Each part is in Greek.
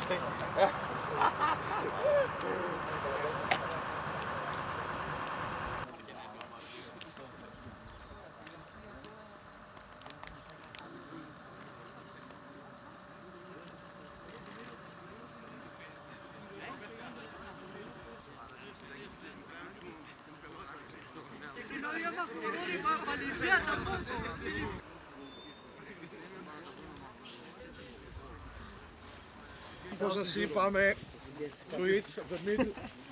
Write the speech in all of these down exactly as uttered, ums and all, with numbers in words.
Όπως σας είπαμε, switch από το middle.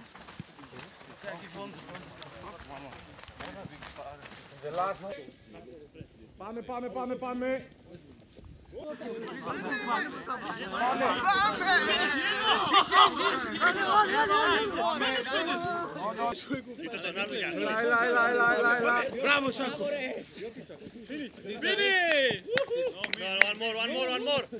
Πάμε, πάμε, πάμε, πάμε. Μπράβο Σάκο! Finish! One more, one more, one more!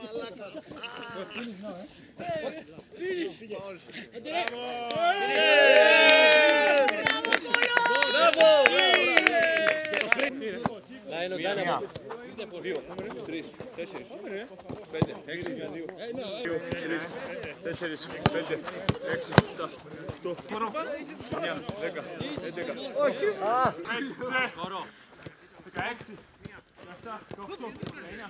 Μπράβο! Μία, δύο, τρεις, τέσσερις, πέντε, έξι, δύο, τρεις, τέσσερις, πέντε, έξι, επτά, οκτώ, εννιά, δέκα, έντεκα. Όχι! δεκαέξι, δεκαεπτά, δεκαοκτώ, δεκαεννιά.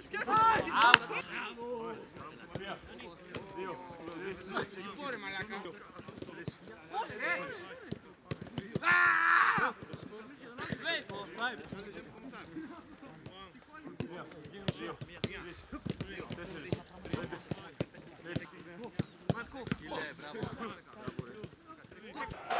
Τρία, δύο, τρεις, Marco!